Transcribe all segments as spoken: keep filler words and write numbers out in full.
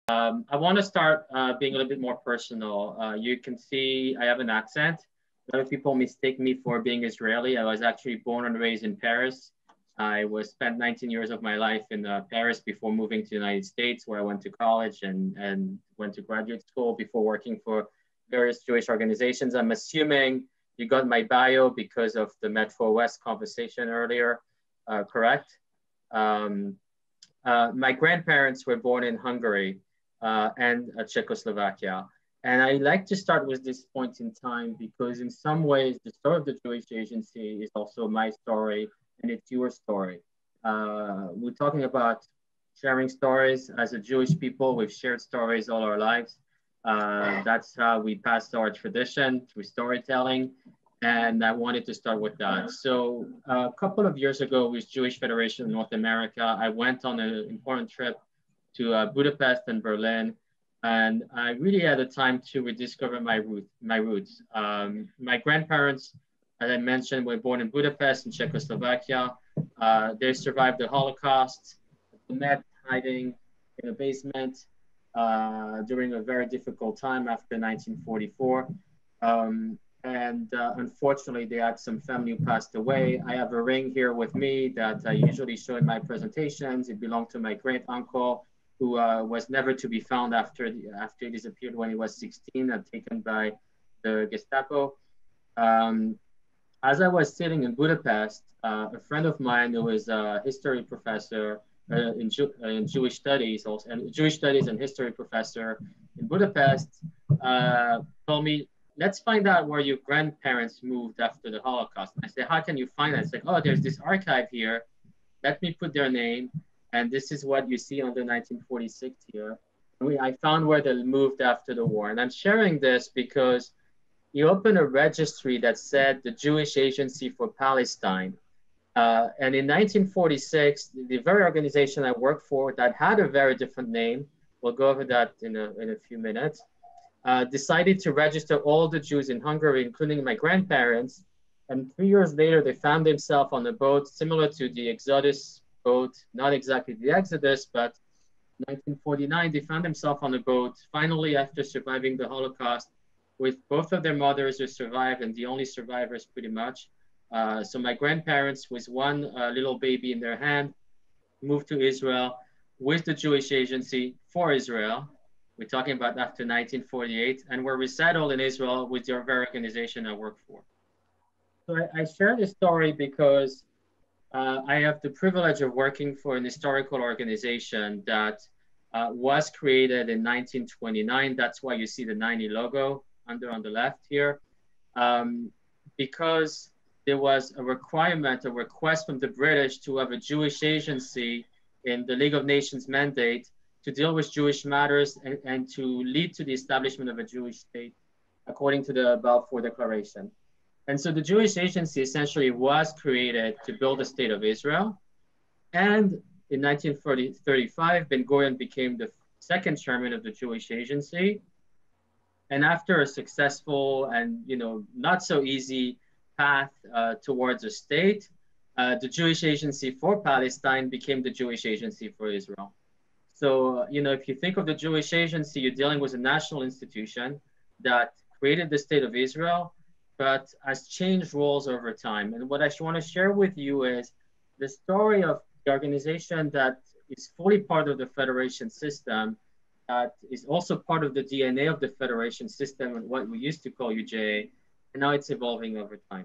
Um, I want to start uh, being a little bit more personal. Uh, you can see I have an accent. A lot of people mistake me for being Israeli. I was actually born and raised in Paris. I was spent nineteen years of my life in uh, Paris before moving to the United States, where I went to college and, and went to graduate school before working for various Jewish organizations. I'm assuming you got my bio because of the Metro West conversation earlier, uh, correct? Um, uh, my grandparents were born in Hungary uh, and uh, Czechoslovakia. And I like to start with this point in time because in some ways, the story of the Jewish Agency is also my story and it's your story. Uh, we're talking about sharing stories. As a Jewish people, we've shared stories all our lives. Uh, that's how we passed our tradition through storytelling. And I wanted to start with that. So uh, a couple of years ago with Jewish Federation of North America, I went on an important trip to uh, Budapest and Berlin. And I really had a time to rediscover my, root, my roots. Um, my grandparents, as I mentioned, were born in Budapest in Czechoslovakia. Uh, they survived the Holocaust, met hiding in a basement uh, during a very difficult time after nineteen forty-four. Um, and uh, unfortunately, they had some family who passed away. I have a ring here with me that I usually show in my presentations. It belonged to my great uncle, who uh, was never to be found after, the, after he disappeared when he was sixteen and taken by the Gestapo. Um, as I was sitting in Budapest, uh, a friend of mine who is a history professor uh, in, Jew in Jewish studies, also, and Jewish studies and history professor in Budapest, uh, told me, let's find out where your grandparents moved after the Holocaust. And I said, how can you find that? It's like, oh, there's this archive here. Let me put their name. And this is what you see under nineteen forty-six here. We, I found where they moved after the war. And I'm sharing this because you open a registry that said the Jewish Agency for Palestine. Uh, and in nineteen forty-six, the, the very organization I worked for that had a very different name, we'll go over that in a, in a few minutes, uh, decided to register all the Jews in Hungary, including my grandparents. And three years later, they found themselves on a boat similar to the Exodus boat, not exactly the Exodus, but nineteen forty-nine, they found themselves on a boat, finally after surviving the Holocaust, with both of their mothers who survived and the only survivors pretty much. Uh, so my grandparents, with one uh, little baby in their hand, moved to Israel with the Jewish Agency for Israel. We're talking about after nineteen forty-eight, and were resettled in Israel with the very organization I work for. So I, I share this story because uh, I have the privilege of working for an historical organization that uh, was created in nineteen twenty-nine. That's why you see the ninety logo under on the left here, um, because there was a requirement, a request from the British to have a Jewish agency in the League of Nations mandate to deal with Jewish matters and, and to lead to the establishment of a Jewish state, according to the Balfour Declaration. And so the Jewish agency essentially was created to build a state of Israel. And in nineteen thirty-five, Ben Gurion became the second chairman of the Jewish agency. And after a successful and, you know, not so easy path uh, towards a state, uh, the Jewish Agency for Palestine became the Jewish Agency for Israel. So, you know, if you think of the Jewish Agency, you're dealing with a national institution that created the state of Israel, but has changed roles over time. And what I want to share with you is the story of the organization that is fully part of the federation system, that is also part of the D N A of the federation system and what we used to call U J A, and now it's evolving over time.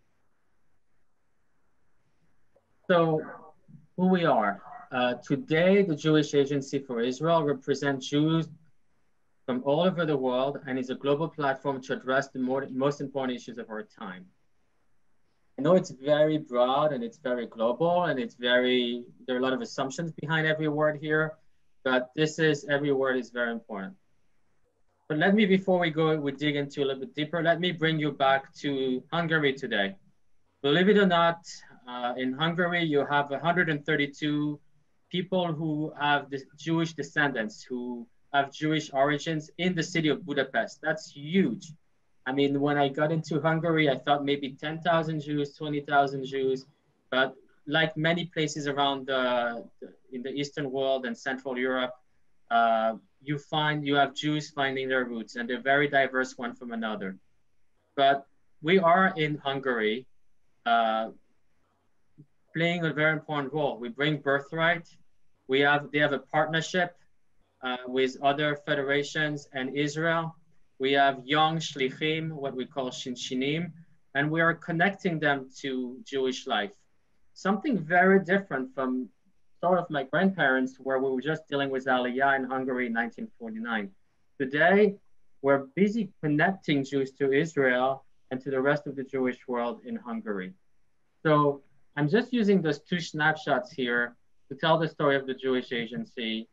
So who we are. Uh, today, the Jewish Agency for Israel represents Jews from all over the world and is a global platform to address the more, most important issues of our time. I know it's very broad and it's very global and it's very, there are a lot of assumptions behind every word here, but this is, every word is very important. But let me, before we go, we dig into a little bit deeper, let me bring you back to Hungary today. Believe it or not, uh, in Hungary, you have one hundred thirty-two people who have the Jewish descendants, who have Jewish origins in the city of Budapest. That's huge. I mean, when I got into Hungary, I thought maybe ten thousand Jews, twenty thousand Jews, but like many places around the, in the Eastern world and Central Europe, uh, you find you have Jews finding their roots, and they're very diverse one from another. But we are in Hungary uh, playing a very important role. We bring birthright. We have they have a partnership uh, with other federations and Israel. We have young shlichim, what we call shinshinim, and we are connecting them to Jewish life. Something very different from sort of my grandparents, where we were just dealing with Aliyah in Hungary in nineteen forty-nine. Today, we're busy connecting Jews to Israel and to the rest of the Jewish world in Hungary. So I'm just using those two snapshots here to tell the story of the Jewish Agency,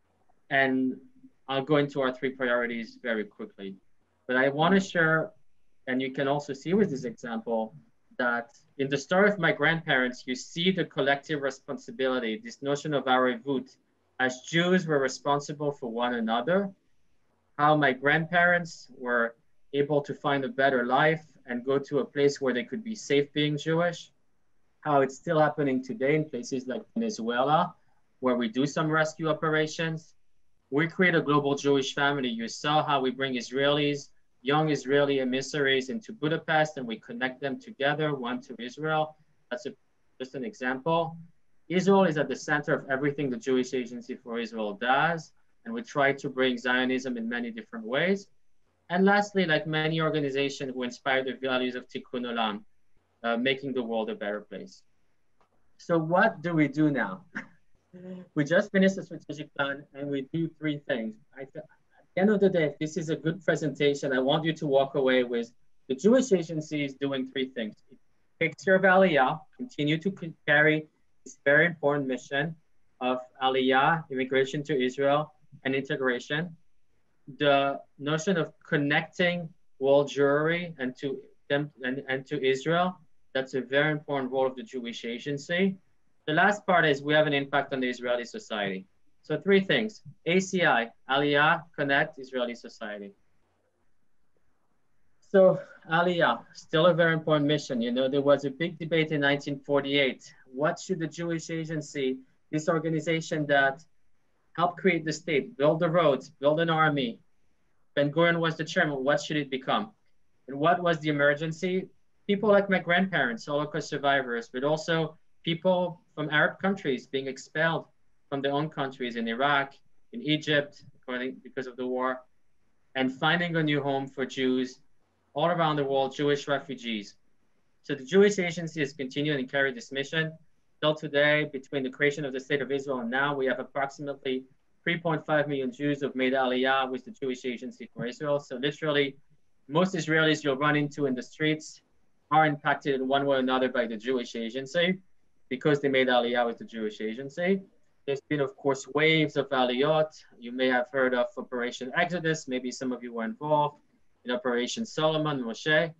and I'll go into our three priorities very quickly. But I want to share, and you can also see with this example, that in the story of my grandparents, you see the collective responsibility, this notion of arevut. As Jews, we're responsible for one another. How my grandparents were able to find a better life and go to a place where they could be safe being Jewish. How it's still happening today in places like Venezuela, where we do some rescue operations. We create a global Jewish family. You saw how we bring Israelis, young Israeli emissaries into Budapest, and we connect them together, one to Israel. That's a, just an example. Israel is at the center of everything the Jewish Agency for Israel does, and we try to bring Zionism in many different ways. And lastly, like many organizations who inspire the values of Tikkun Olam, uh, making the world a better place. So what do we do now? We just finished the strategic plan, and we do three things. I, at the end of the day, if this is a good presentation, I want you to walk away with the Jewish Agency is doing three things. It takes care of Aliyah, continue to carry this very important mission of Aliyah, immigration to Israel, and integration. The notion of connecting world Jewry and to them and, and to Israel, that's a very important role of the Jewish Agency. The last part is we have an impact on the Israeli society. So three things: A C I, Aliyah, Connect, Israeli society. So Aliyah, still a very important mission. You know, there was a big debate in nineteen forty-eight. What should the Jewish Agency, this organization that helped create the state, build the roads, build an army? Ben-Gurion was the chairman. What should it become? And what was the emergency? People like my grandparents, Holocaust survivors, but also people from Arab countries being expelled from their own countries in Iraq, in Egypt, because of the war, and finding a new home for Jews all around the world, Jewish refugees. So the Jewish Agency has continued and carried this mission. Till today, between the creation of the State of Israel and now, we have approximately three point five million Jews who have made Aliyah with the Jewish Agency for Israel. So literally, most Israelis you'll run into in the streets are impacted in one way or another by the Jewish Agency because they made Aliyah with the Jewish Agency. There's been, of course, waves of Aliyot. You may have heard of Operation Exodus. Maybe some of you were involved in Operation Solomon, Moshe.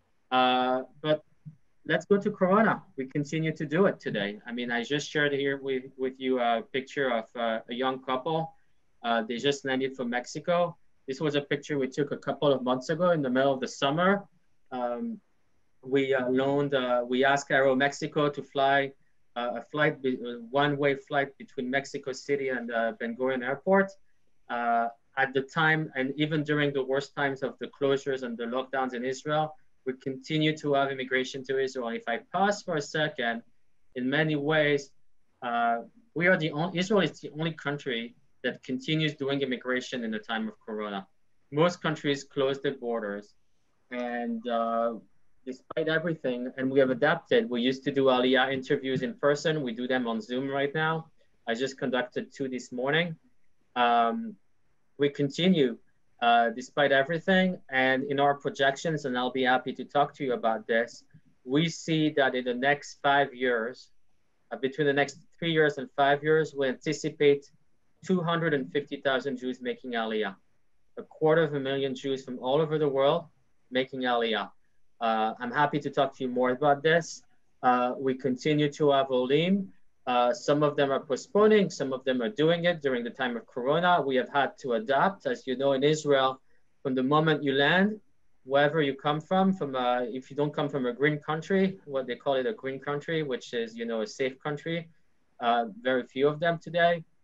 Uh, but let's go to Corona. We continue to do it today. I mean, I just shared here with, with you a picture of uh, a young couple. Uh, they just landed from Mexico. This was a picture we took a couple of months ago in the middle of the summer. Um, we uh, loaned, uh, we asked Aeromexico to fly uh, a flight, a one-way flight between Mexico City and uh, Ben Gurion Airport. Uh, at the time, and even during the worst times of the closures and the lockdowns in Israel, we continue to have immigration to Israel. If I pause for a second, in many ways, uh, we are the only, Israel is the only country that continues doing immigration in the time of Corona. Most countries close their borders. And uh, despite everything, and we have adapted, we used to do Aliyah interviews in person. We do them on Zoom right now. I just conducted two this morning. Um, we continue Uh, despite everything. And in our projections, and I'll be happy to talk to you about this, we see that in the next five years, uh, between the next three years and five years, we anticipate two hundred fifty thousand Jews making Aliyah, a quarter of a million Jews from all over the world making Aliyah. Uh, I'm happy to talk to you more about this. Uh, we continue to have Olim. Uh, some of them are postponing, some of them are doing it during the time of Corona. We have had to adapt. As you know, in Israel, from the moment you land, wherever you come from, from uh, if you don't come from a green country, what they call it a green country, which is, you know, a safe country, uh, very few of them today.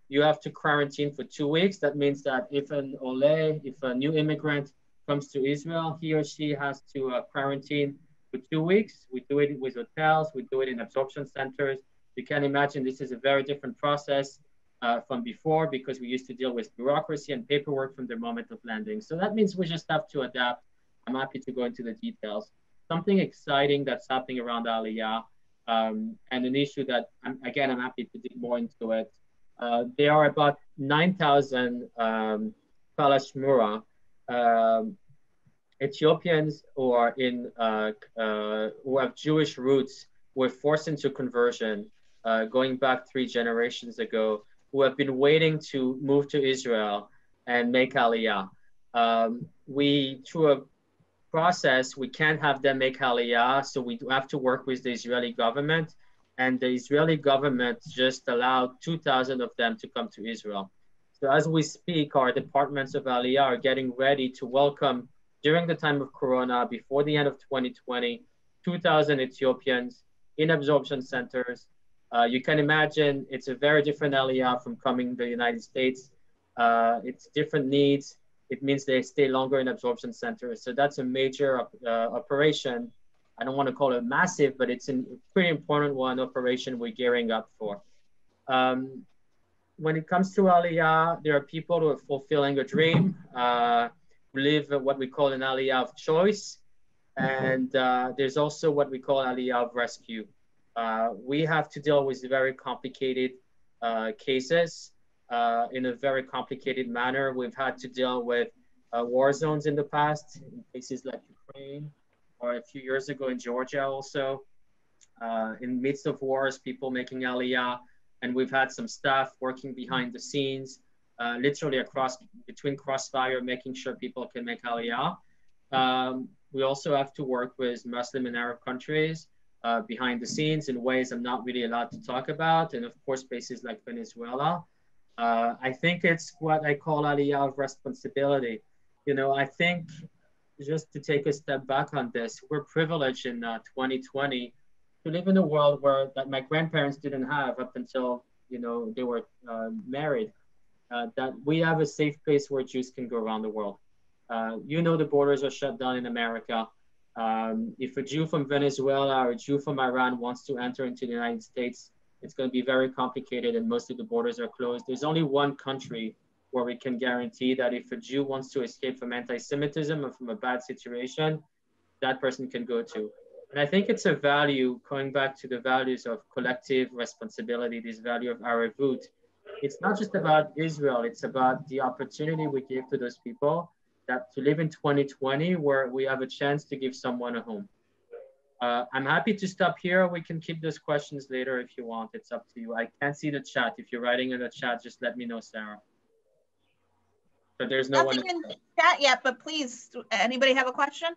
you have to quarantine for two weeks. That means that if an Ole, if a new immigrant comes to Israel, he or she has to uh, quarantine for two weeks. We do it with hotels, we do it in absorption centers. You can imagine this is a very different process uh, from before, because we used to deal with bureaucracy and paperwork from the moment of landing. So that means we just have to adapt. I'm happy to go into the details. Something exciting that's happening around Aliyah, um, and an issue that, I'm, again, I'm happy to dig more into it. Uh, there are about nine thousand um, Palashmura, um, Ethiopians who are in, uh, uh, who have Jewish roots, who were forced into conversion uh, going back three generations ago, who have been waiting to move to Israel and make Aliyah. Um, we, through a process, we can't have them make Aliyah, so we have to work with the Israeli government, and the Israeli government just allowed two thousand of them to come to Israel. So as we speak, our departments of Aliyah are getting ready to welcome, during the time of Corona, before the end of twenty twenty, two thousand Ethiopians in absorption centers. Uh, you can imagine it's a very different Aliyah from coming to the United States. Uh, it's different needs. It means they stay longer in absorption centers. So that's a major uh, operation. I don't want to call it massive, but it's a pretty important one operation we're gearing up for. Um, when it comes to Aliyah, there are people who are fulfilling a dream, uh, who live what we call an Aliyah of choice. And uh, there's also what we call Aliyah of rescue. Uh, we have to deal with very complicated uh, cases uh, in a very complicated manner. We've had to deal with uh, war zones in the past, in places like Ukraine, or a few years ago in Georgia also. Uh, in midst of wars, people making Aliyah, and we've had some staff working behind the scenes, uh, literally across, between crossfire, making sure people can make Aliyah. Um, we also have to work with Muslim and Arab countries uh, behind the scenes in ways I'm not really allowed to talk about. And of course, places like Venezuela. Uh, I think it's what I call Aliyah of responsibility. You know, I think, just to take a step back on this, we're privileged in uh, twenty twenty to live in a world where that my grandparents didn't have up until, you know, they were uh, married, uh, that we have a safe place where Jews can go around the world. Uh, you know, the borders are shut down in America. Um, if a Jew from Venezuela or a Jew from Iran wants to enter into the United States, it's going to be very complicated, and most of the borders are closed. There's only one country where we can guarantee that if a Jew wants to escape from anti-Semitism or from a bad situation, that person can go to. And I think it's a value, going back to the values of collective responsibility, this value of Arevut. It's not just about Israel, it's about the opportunity we give to those people that to live in twenty twenty, where we have a chance to give someone a home. Uh, I'm happy to stop here. We can keep those questions later if you want. It's up to you. I can't see the chat. If you're writing in the chat, just let me know, Sarah. But there's no Nothing one in the chat yet, but please, anybody have a question?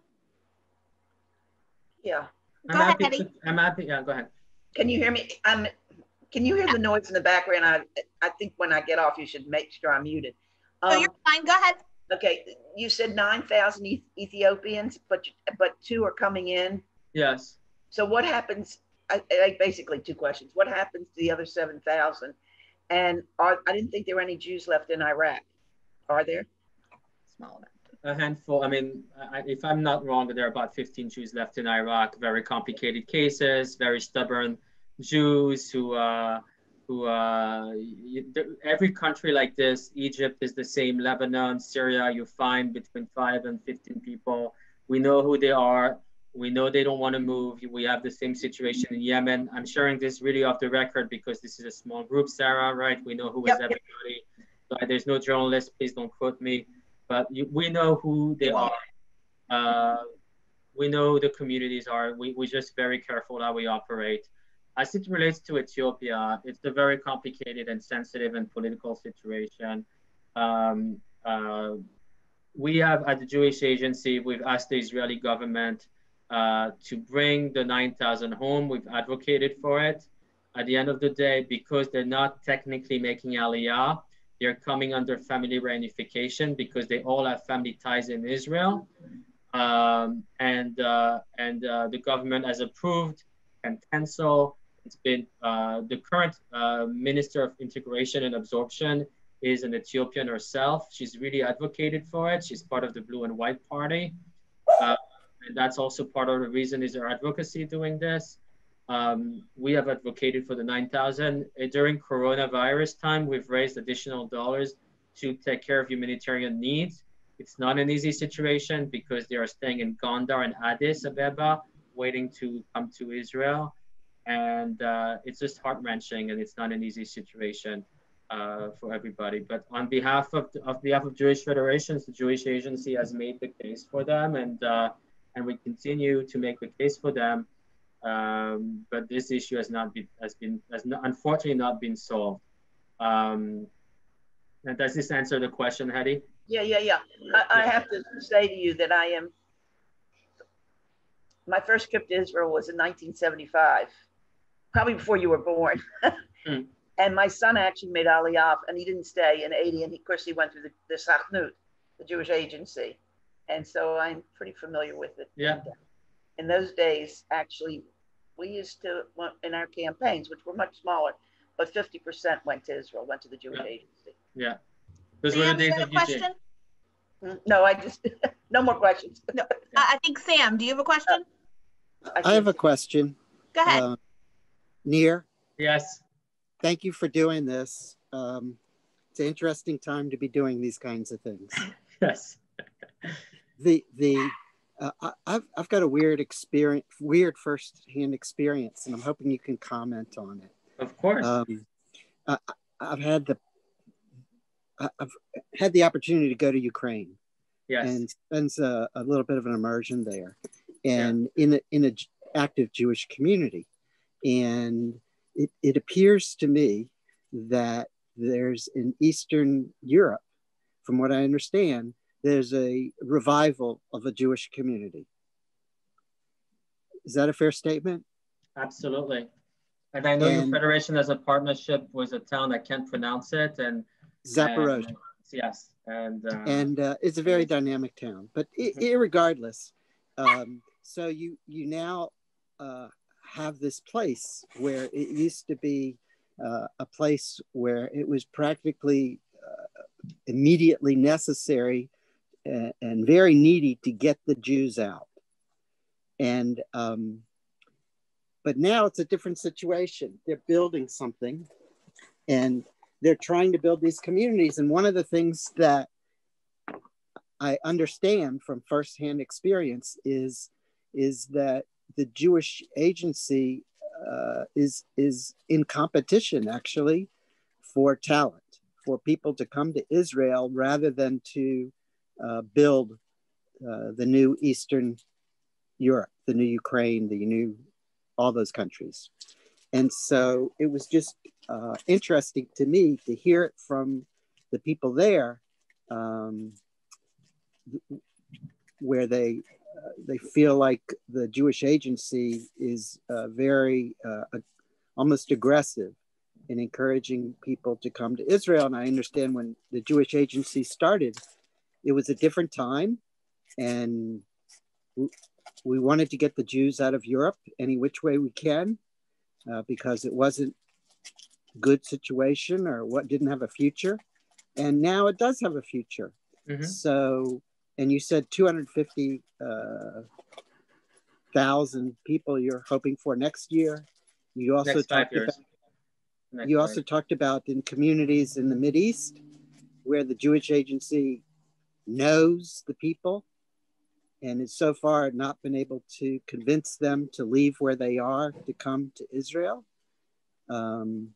Yeah. Go I'm ahead, happy Eddie. to, I'm happy. Yeah, go ahead. Can you hear me? Um, can you hear the noise in the background? I I think when I get off, you should make sure I'm muted. Oh, Um, you're fine. Go ahead. okay, you said nine thousand Ethiopians, but but two are coming in. Yes. So what happens? I, I basically two questions. What happens to the other seven thousand? And are I didn't think there were any Jews left in Iraq. Are there? Small amount. A handful. I mean, I, if I'm not wrong, there are about fifteen Jews left in Iraq. Very complicated cases, very stubborn Jews who, uh, who uh, you, every country like this, Egypt is the same, Lebanon, Syria, you find between five and fifteen people. We know who they are. We know they don't want to move. We have the same situation in Yemen. I'm sharing this really off the record because this is a small group, Sarah, right? We know who Yep. is everybody. So there's no journalist, please don't quote me. But you, we know who they are. Uh, we know who the communities are. We, we're just very careful how we operate. As it relates to Ethiopia, it's a very complicated and sensitive and political situation. Um, uh, we have, at the Jewish Agency, we've asked the Israeli government uh, to bring the nine thousand home. We've advocated for it. At the end of the day, because they're not technically making Aliyah, they're coming under family reunification because they all have family ties in Israel. Um, and uh, and uh, the government has approved and cancel It's been uh, the current uh, Minister of Integration and Absorption is an Ethiopian herself. She's really advocated for it. She's part of the Blue and White Party. Uh, and that's also part of the reason is our advocacy doing this. Um, we have advocated for the nine thousand. During coronavirus time, we've raised additional dollars to take care of humanitarian needs. It's not an easy situation because they are staying in Gondar and Addis Ababa, waiting to come to Israel. And uh, it's just heart-wrenching, and it's not an easy situation uh, for everybody. But on behalf of, of behalf of Jewish Federations, the Jewish Agency has made the case for them, and uh, and we continue to make the case for them. Um, but this issue has not been has been has not, unfortunately not been solved. Um, and does this answer the question, Hedy? Yeah, yeah, yeah. I, I have to say to you that I am. My first trip to Israel was in nineteen seventy-five, probably before you were born. mm. And my son actually made Aliyah, and he didn't stay in eighty. And he, of course, he went through the, the Sachnut, the Jewish Agency. And so I'm pretty familiar with it. Yeah. And, uh, in those days, actually, we used to, in our campaigns, which were much smaller, but fifty percent went to Israel, went to the Jewish yeah. Agency. Yeah. Those Sam, were the days you had a of question? Eugene. No, I just, no more questions. No, I think Sam, do you have a question? I, I have a question. Go ahead. Uh, Nir, Yes. thank you for doing this. Um, it's an interesting time to be doing these kinds of things. Yes. The the uh, I, I've I've got a weird experience, weird firsthand experience, and I'm hoping you can comment on it. Of course. Um, I, I've had the I've had the opportunity to go to Ukraine. Yes. And spends a, a little bit of an immersion there, and yeah. in a in a active Jewish community, and it, it appears to me that there's in Eastern Europe, from what I understand, there's a revival of a Jewish community. Is that a fair statement? Absolutely. And I know and, your federation has a partnership with a town I can't pronounce it, and Zaporozhye. And, yes, and uh, and uh, it's a very dynamic town. But I- irregardless, um, so you you now uh, have this place where it used to be uh, a place where it was practically uh, immediately necessary and, and very needy to get the Jews out. And um, but now it's a different situation. They're building something, and they're trying to build these communities. And one of the things that I understand from firsthand experience is, is that the Jewish Agency uh, is, is in competition, actually, for talent, for people to come to Israel rather than to uh, build uh, the new Eastern Europe, the new Ukraine, the new, all those countries. And so it was just uh, interesting to me to hear it from the people there, um, where they uh, they feel like the Jewish Agency is uh, very uh, almost aggressive in encouraging people to come to Israel. And I understand when the Jewish Agency started, it was a different time, and we, we wanted to get the Jews out of Europe any which way we can. Uh, because it wasn't good situation or what didn't have a future. And now it does have a future. Mm-hmm. So, and you said two hundred fifty thousand uh, people you're hoping for next year. You also next talked five years. about, next you five. also talked about in communities in the Mideast where the Jewish Agency knows the people and has so far not been able to convince them to leave where they are to come to Israel. Um,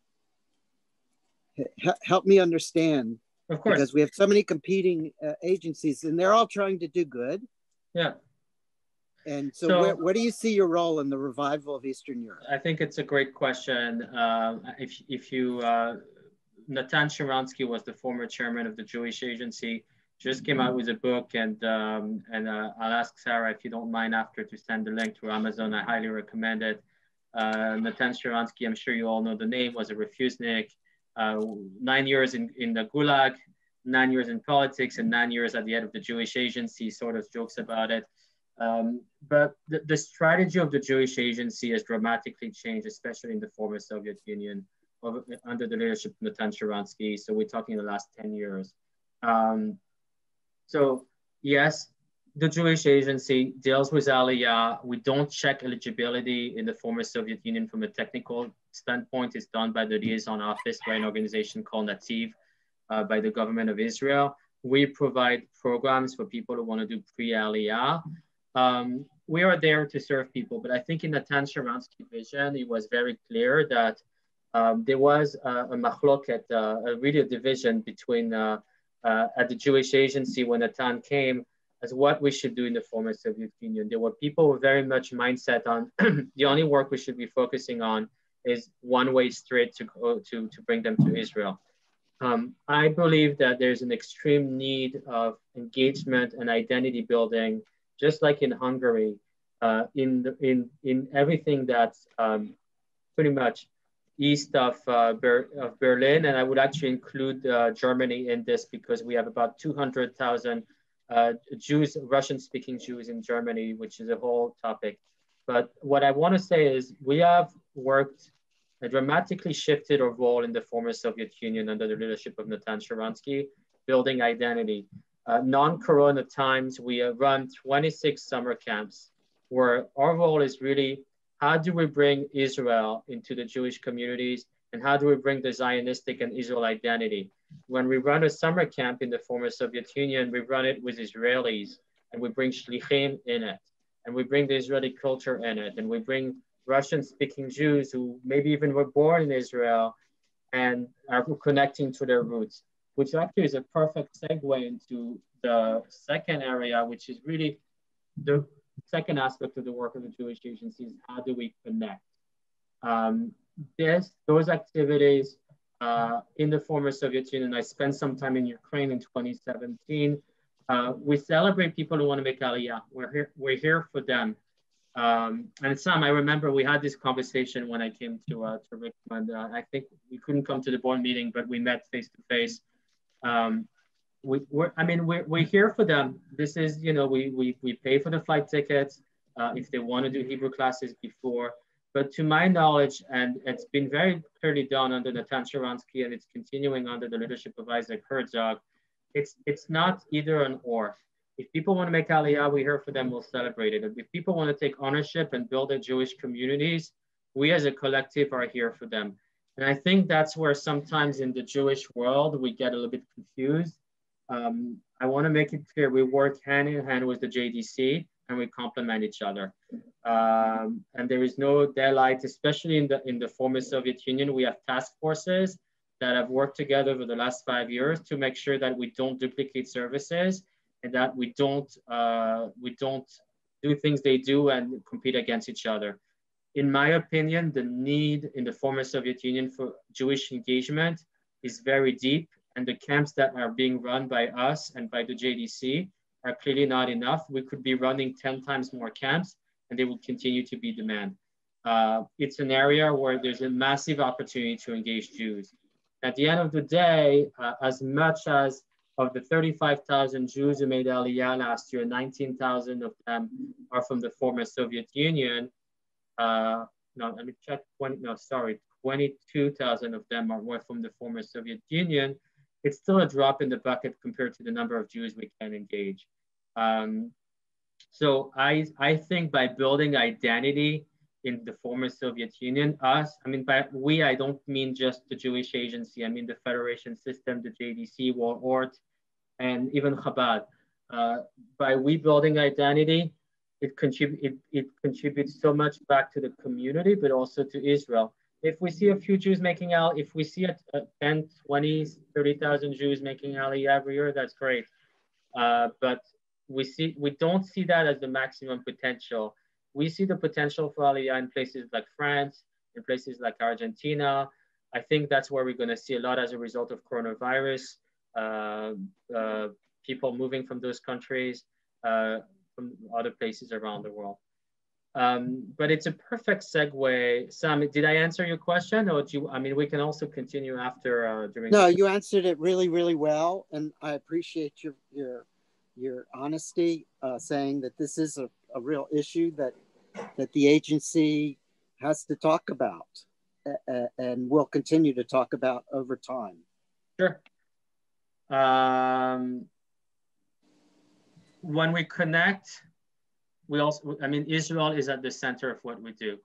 h- help me understand, of course, because we have so many competing uh, agencies, and they're all trying to do good. Yeah. And so, so where, where do you see your role in the revival of Eastern Europe? I think it's a great question. Uh, if if you, uh, Natan Sharansky was the former chairman of the Jewish Agency. Just came out with a book, and um, and uh, I'll ask Sarah if you don't mind after to send the link to Amazon. I highly recommend it. Uh, Natan Sharansky, I'm sure you all know the name, was a refusenik, uh, nine years in, in the Gulag, nine years in politics, and nine years at the head of the Jewish Agency. Sort of jokes about it. Um, but the, the strategy of the Jewish Agency has dramatically changed, especially in the former Soviet Union over, under the leadership of Natan Sharansky. So we're talking the last ten years. Um, so yes, the Jewish Agency deals with Aliyah. We don't check eligibility in the former Soviet Union from a technical standpoint. It's done by the liaison office by an organization called Nativ, uh, by the government of Israel. We provide programs for people who want to do pre-Aliyah. Um, we are there to serve people, but I think in Natan Sharansky vision, it was very clear that um, there was a, a machloket, uh, a really a division between uh, uh, at the Jewish Agency when Natan came as what we should do in the former Soviet Union. There were people who were very much mindset on the only work we should be focusing on is one-way street to go to, to bring them to Israel. Um, I believe that there's an extreme need of engagement and identity building, just like in Hungary, uh, in, the, in, in everything that's um, pretty much east of, uh, Ber of Berlin. And I would actually include uh, Germany in this because we have about two hundred thousand uh, Jews, Russian-speaking Jews in Germany, which is a whole topic. But what I want to say is we have worked and dramatically shifted our role in the former Soviet Union under the leadership of Natan Sharansky, building identity. Uh, non-corona times, we uh, run twenty-six summer camps where our role is really, how do we bring Israel into the Jewish communities and how do we bring the Zionistic and Israel identity? When we run a summer camp in the former Soviet Union, we run it with Israelis and we bring shlichim in it and we bring the Israeli culture in it and we bring Russian-speaking Jews who maybe even were born in Israel and are connecting to their roots, which actually is a perfect segue into the second area, which is really the second aspect of the work of the Jewish Agency is how do we connect? Um, this, those activities uh, in the former Soviet Union, I spent some time in Ukraine in twenty seventeen. Uh, we celebrate people who want to make Aliyah. We're here, we're here for them. Um, and Sam, I remember we had this conversation when I came to uh, to Richmond. Uh, I think we couldn't come to the board meeting, but we met face to face. Um, we, we're, I mean, we're, we're here for them. This is, you know, we we we pay for the flight tickets uh, if they want to do Hebrew classes before. But to my knowledge, and it's been very clearly done under Natan Sharansky, and it's continuing under the leadership of Isaac Herzog. It's it's not either an or. If people want to make Aliyah, we're here for them, we'll celebrate it. If people want to take ownership and build their Jewish communities, we as a collective are here for them. And I think that's where sometimes in the Jewish world, we get a little bit confused. Um, I want to make it clear, we work hand in hand with the J D C and we complement each other. Um, and there is no daylight, especially in the, in the former Soviet Union, we have task forces that have worked together over the last five years to make sure that we don't duplicate services and that we don't, uh, we don't do things they do and compete against each other. In my opinion, the need in the former Soviet Union for Jewish engagement is very deep, and the camps that are being run by us and by the J D C are clearly not enough. We could be running ten times more camps, and they will continue to be demand. Uh, it's an area where there's a massive opportunity to engage Jews. At the end of the day, uh, as much as of the thirty-five thousand Jews who made Aliyah last year, nineteen thousand of them are from the former Soviet Union. Uh, no, let me check, twenty, no, sorry, twenty-two thousand of them are were from the former Soviet Union. It's still a drop in the bucket compared to the number of Jews we can engage. Um, so I, I think by building identity in the former Soviet Union, us, I mean, by we, I don't mean just the Jewish Agency, I mean the Federation system, the J D C, War Ort, and even Chabad. Uh, by we building identity, it, contrib it, it contributes so much back to the community, but also to Israel. If we see a few Jews making out, if we see a, a ten, twenty, thirty thousand Jews making Aliyah every year, that's great. Uh, but we see we don't see that as the maximum potential. We see the potential for Aliyah in places like France, in places like Argentina. I think that's where we're going to see a lot as a result of coronavirus, uh, uh, people moving from those countries, uh, from other places around the world. Um, but it's a perfect segue. Sam, did I answer your question, or do you, I mean, we can also continue after uh, during. No, you answered it really, really well, and I appreciate your your your honesty, uh, saying that this is a, a real issue that that the agency has to talk about uh, and will continue to talk about over time? Sure. Um, when we connect, we also, I mean, Israel is at the center of what we do.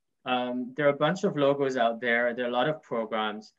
Um, there are a bunch of logos out there. There are a lot of programs.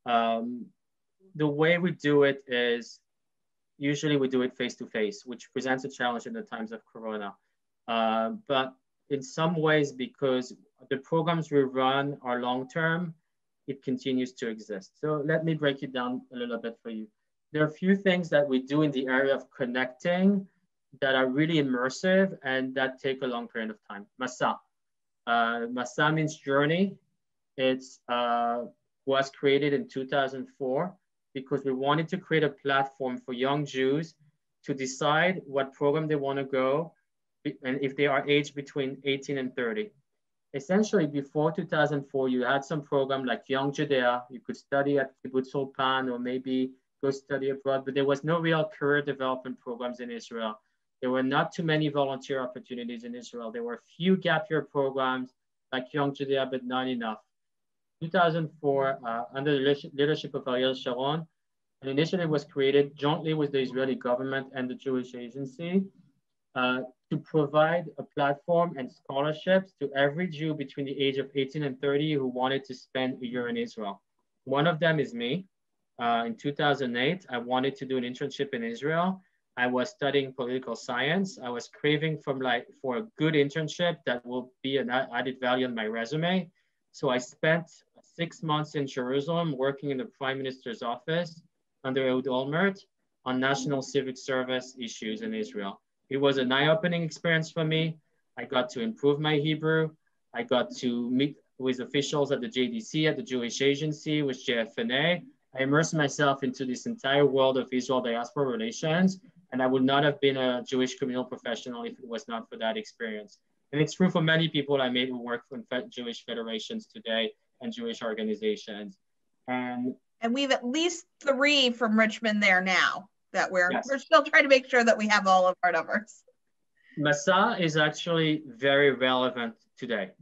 Um, the way we do it is usually we do it face-to-face, which presents a challenge in the times of Corona. Uh, but in some ways, because the programs we run are long-term, it continues to exist. So let me break it down a little bit for you. There are a few things that we do in the area of connecting that are really immersive and that take a long period of time. Masa. Uh, Masa means journey. It's uh, was created in two thousand four because we wanted to create a platform for young Jews to decide what program they want to go and if they are aged between eighteen and thirty. Essentially, before two thousand four, you had some program like Young Judea. You could study at Kibbutz Ulpan or maybe go study abroad, but there was no real career development programs in Israel. There were not too many volunteer opportunities in Israel. There were few gap year programs like Young Judea, but not enough. two thousand four, uh, under the leadership of Ariel Sharon, an initiative was created jointly with the Israeli government and the Jewish Agency uh, to provide a platform and scholarships to every Jew between the age of eighteen and thirty who wanted to spend a year in Israel. One of them is me. Uh, in two thousand eight, I wanted to do an internship in Israel. I was studying political science. I was craving from like for a good internship that will be an added value on my resume. So I spent six months in Jerusalem working in the Prime Minister's office under Ehud Olmert on national civic service issues in Israel. It was an eye-opening experience for me. I got to improve my Hebrew. I got to meet with officials at the J D C, at the Jewish Agency, with J F N A. I immersed myself into this entire world of Israel diaspora relations, and I would not have been a Jewish communal professional if it was not for that experience. And it's true for many people I made who work for Jewish federations today and Jewish organizations. And, and we have at least three from Richmond there now that we're, yes. we're still trying to make sure that we have all of our numbers. Masa is actually very relevant today.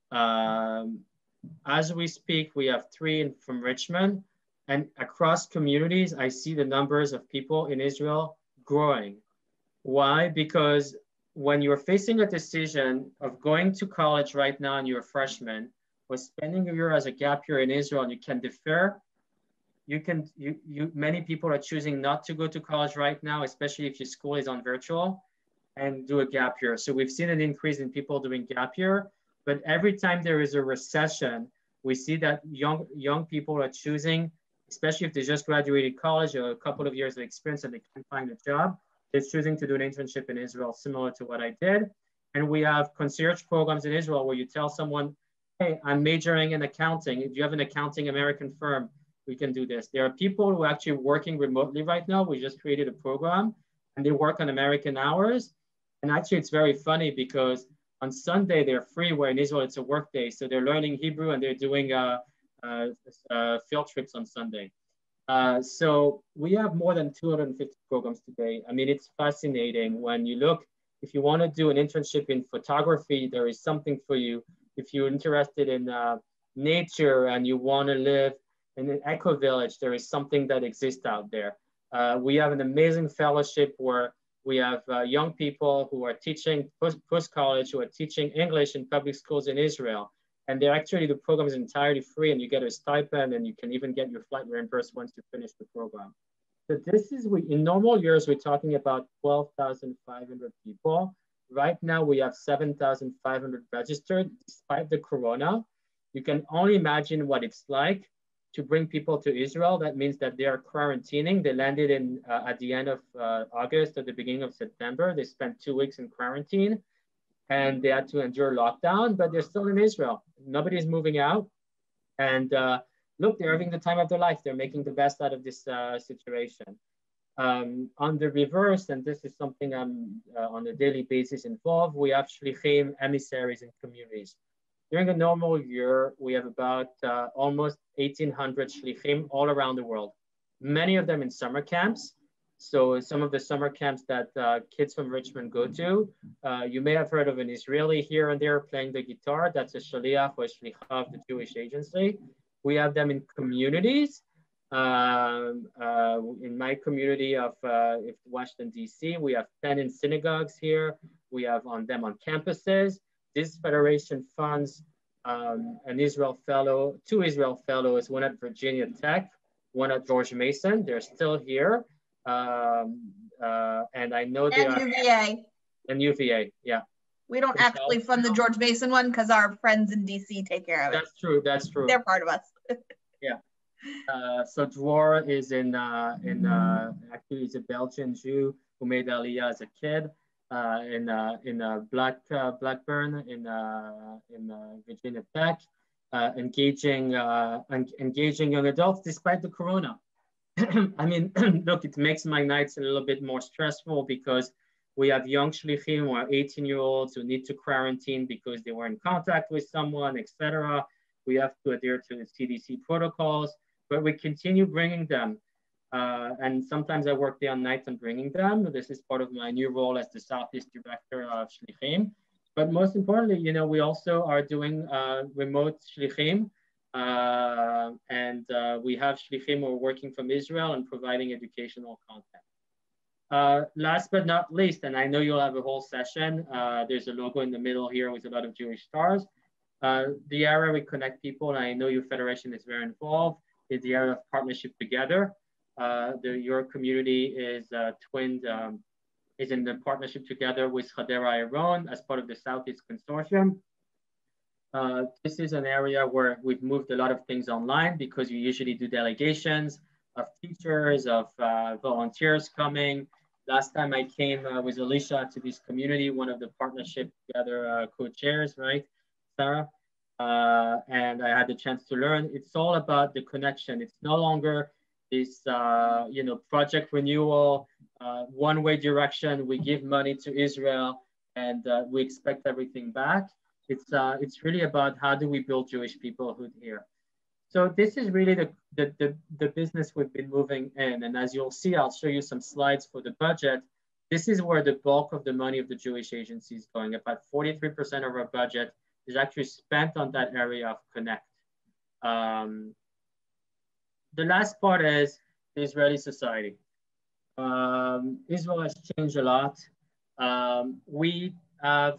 Um, as we speak, we have three from Richmond. And across communities, I see the numbers of people in Israel growing. Why? Because when you're facing a decision of going to college right now and you're a freshman, or spending a year as a gap year in Israel and you can defer, you can, you, you, many people are choosing not to go to college right now, especially if your school is on virtual, and do a gap year. So we've seen an increase in people doing gap year, but every time there is a recession, we see that young, young people are choosing, especially if they just graduated college or a couple of years of experience and they can't find a job, they're choosing to do an internship in Israel, similar to what I did. And we have concierge programs in Israel where you tell someone, hey, I'm majoring in accounting. If you have an accounting American firm, we can do this. There are people who are actually working remotely right now. We just created a program and they work on American hours. And actually it's very funny because on Sunday they're free, where in Israel it's a work day. So they're learning Hebrew and they're doing uh, uh, uh, field trips on Sunday. Uh, so we have more than two hundred fifty programs today. I mean, it's fascinating when you look, if you want to do an internship in photography, there is something for you. If you're interested in uh, nature and you want to live in an eco village, there is something that exists out there. Uh, we have an amazing fellowship where we have uh, young people who are teaching post, post-college, who are teaching English in public schools in Israel. And they're actually, the program is entirely free and you get a stipend and you can even get your flight reimbursed once you finish the program. So this is, we, in normal years, we're talking about twelve thousand five hundred people. Right now we have seven thousand five hundred registered despite the Corona. You can only imagine what it's like to bring people to Israel. That means that they are quarantining. They landed in uh, at the end of uh, August or the beginning of September. They spent two weeks in quarantine and they had to endure lockdown, but they're still in Israel. Nobody's moving out. And uh, look, they're having the time of their life. They're making the best out of this uh, situation. Um, on the reverse, and this is something I'm uh, on a daily basis involved, we have shlichim, emissaries in communities. During a normal year, we have about uh, almost eighteen hundred shlichim all around the world, many of them in summer camps. So some of the summer camps that uh, kids from Richmond go to, uh, you may have heard of an Israeli here and there playing the guitar. That's a shaliach or a shlicha of the Jewish agency. We have them in communities. Um, uh, in my community of uh, Washington, D C, we have ten in synagogues here. We have on them on campuses. This federation funds um, an Israel fellow, two Israel fellows, one at Virginia Tech, one at George Mason. They're still here. Um, uh, and I know they and are. U V A. And U V A, yeah. We don't actually fund the George Mason one because our friends in D C take care of it. That's true, that's true. They're part of us. Yeah. Uh, so Dror is in, uh, in uh, actually he's a Belgian Jew who made Aliyah as a kid uh, in uh, in uh, Black uh, Blackburn in uh, in uh, Virginia Tech, uh, engaging uh, engaging young adults despite the corona. I mean, look, it makes my nights a little bit more stressful because we have young shlichim who are eighteen year olds who need to quarantine because they were in contact with someone, et cetera. We have to adhere to the C D C protocols, but we continue bringing them. Uh, and sometimes I work day and night on bringing them. This is part of my new role as the Southeast Director of Shlichim. But most importantly, you know, we also are doing uh, remote Shlichim. Uh, and uh, we have Shlichim who are working from Israel and providing educational content. Uh, last but not least, and I know you'll have a whole session, uh, there's a logo in the middle here with a lot of Jewish stars. Uh, the area we connect people, and I know your federation is very involved, is the area of partnership together. Uh, the, your community is uh, twinned, um, is in the partnership together with Hadera Iron as part of the Southeast Consortium. Uh, this is an area where we've moved a lot of things online because you usually do delegations of teachers, of uh, volunteers coming. Last time I came uh, with Alicia to this community, one of the partnership together uh, co-chairs, right, Sarah? Uh, and I had the chance to learn. It's all about the connection. It's no longer this, uh, you know, project renewal, uh, one-way direction. We give money to Israel and uh, we expect everything back. It's, uh, it's really about how do we build Jewish peoplehood here. So this is really the, the, the, the business we've been moving in. And as you'll see, I'll show you some slides for the budget. This is where the bulk of the money of the Jewish agency is going. About forty-three percent of our budget is actually spent on that area of Connect. Um, the last part is the Israeli society. Um, Israel has changed a lot. Um, we have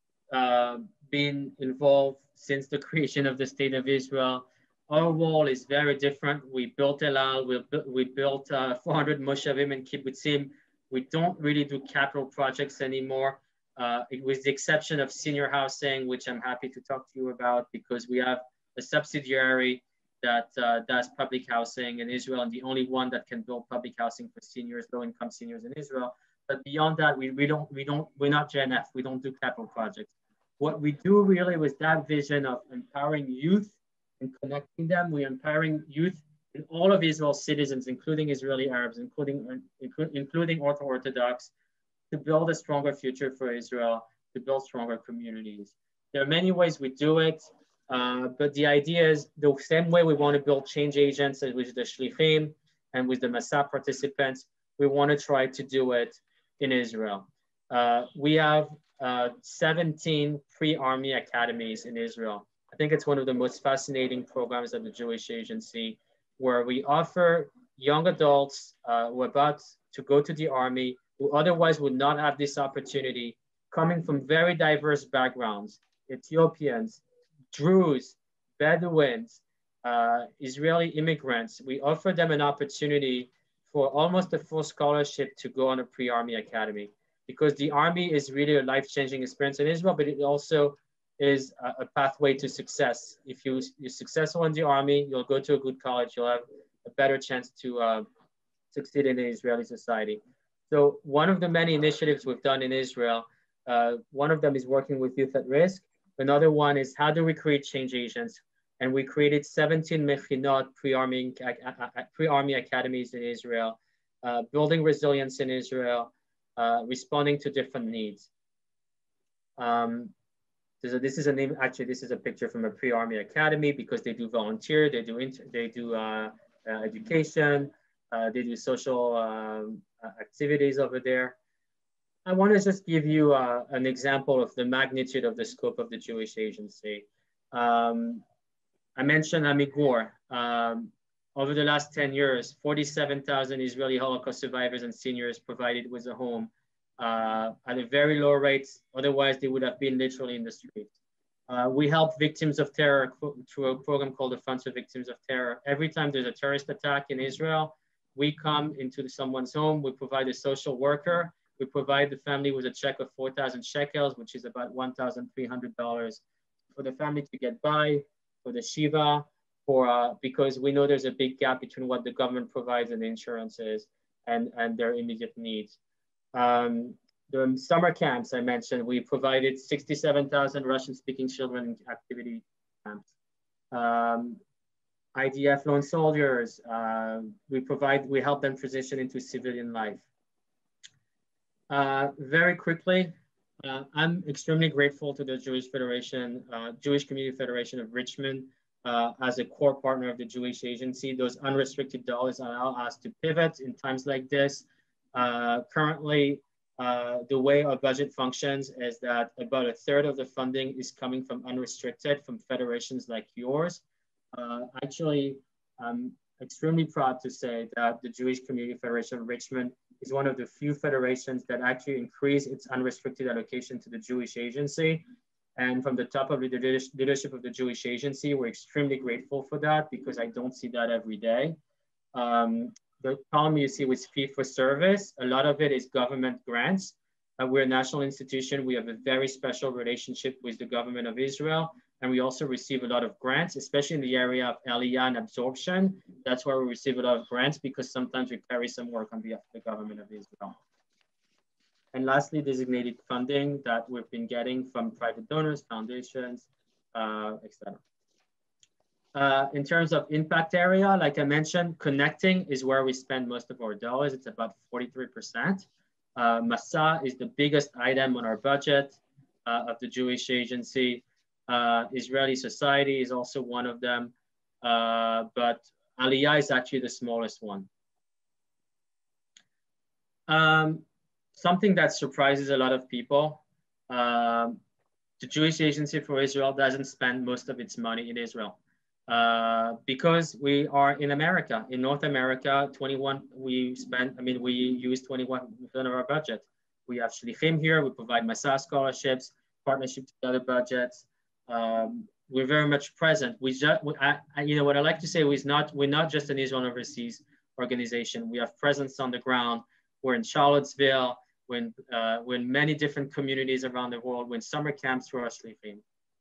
uh, been involved since the creation of the State of Israel. Our role is very different. We built El Al, we, we built uh, four hundred moshavim and kibbutzim. We don't really do capital projects anymore, uh, with the exception of senior housing, which I'm happy to talk to you about because we have a subsidiary that uh, does public housing in Israel and the only one that can build public housing for seniors, low-income seniors in Israel. But beyond that, we, we don't, we don't, we're not G N F, we don't do capital projects. What we do really with that vision of empowering youth and connecting them, we're empowering youth in all of Israel's citizens, including Israeli Arabs, including, including Orthodox, to build a stronger future for Israel, to build stronger communities. There are many ways we do it, uh, but the idea is the same way we want to build change agents with the Shlichim and with the Masa participants, we want to try to do it in Israel. Uh, we have uh, seventeen pre-army academies in Israel. I think it's one of the most fascinating programs at the Jewish Agency, where we offer young adults uh, who are about to go to the army, who otherwise would not have this opportunity, coming from very diverse backgrounds, Ethiopians, Druze, Bedouins, uh, Israeli immigrants. We offer them an opportunity for almost a full scholarship to go on a pre-army academy, because the army is really a life-changing experience in Israel, but it also is a, a pathway to success. If you, you're successful in the army, you'll go to a good college, you'll have a better chance to uh, succeed in the Israeli society. So one of the many initiatives we've done in Israel, uh, one of them is working with youth at risk. Another one is how do we create change agents? And we created seventeen mechinot, pre-army pre-army academies in Israel, uh, building resilience in Israel, uh, responding to different needs. Um, so this is a name, actually, this is a picture from a pre-army academy because they do volunteer, they do, inter, they do uh, uh, education, uh, they do social um, uh, activities over there. I want to just give you uh, an example of the magnitude of the scope of the Jewish Agency. Um, I mentioned Amigor. Um, over the last ten years, forty-seven thousand Israeli Holocaust survivors and seniors provided with a home uh, at a very low rate. Otherwise, they would have been literally in the streets. Uh, we help victims of terror through a program called the Funds for Victims of Terror. Every time there's a terrorist attack in Israel, we come into someone's home, we provide a social worker, we provide the family with a check of four thousand shekels, which is about one thousand three hundred dollars for the family to get by, for the Shiva, for, uh, because we know there's a big gap between what the government provides and the insurances and, and their immediate needs. Um, the summer camps I mentioned, we provided sixty-seven thousand Russian-speaking children in activity camps. Um, I D F lone soldiers, uh, we provide, we help them transition into civilian life. Uh, very quickly, uh, I'm extremely grateful to the Jewish Federation, uh, Jewish Community Federation of Richmond uh, as a core partner of the Jewish Agency. Those unrestricted dollars allow us to pivot in times like this. Uh, currently, uh, the way our budget functions is that about a third of the funding is coming from unrestricted, from federations like yours. Uh, actually, I'm extremely proud to say that the Jewish Community Federation of Richmond is one of the few federations that actually increase its unrestricted allocation to the Jewish Agency. And from the top of the leadership of the Jewish Agency, we're extremely grateful for that because I don't see that every day. Um, the column you see with fee for service, a lot of it is government grants. Uh, we're a national institution. We have a very special relationship with the government of Israel. And we also receive a lot of grants, especially in the area of aliyah and absorption. That's where we receive a lot of grants because sometimes we carry some work on behalf of the government of Israel. And lastly, designated funding that we've been getting from private donors, foundations, uh, et cetera. Uh, in terms of impact area, like I mentioned, connecting is where we spend most of our dollars. It's about forty-three percent. Uh, Masa is the biggest item on our budget uh, of the Jewish Agency. Uh, Israeli Society is also one of them, uh, but Aliyah is actually the smallest one. Um, something that surprises a lot of people, um, the Jewish Agency for Israel doesn't spend most of its money in Israel uh, because we are in America. In North America, twenty-one, we spend, I mean, we use twenty-one percent of our budget. We have Shlichim here, we provide Masa scholarships, partnerships with other budgets. Um, we're very much present. We just, I, I, you know, what I like to say is not, we're not just an Israel overseas organization. We have presence on the ground. We're in Charlottesville. We're in, uh, we're in many different communities around the world. We're in summer camps through our Shlichim.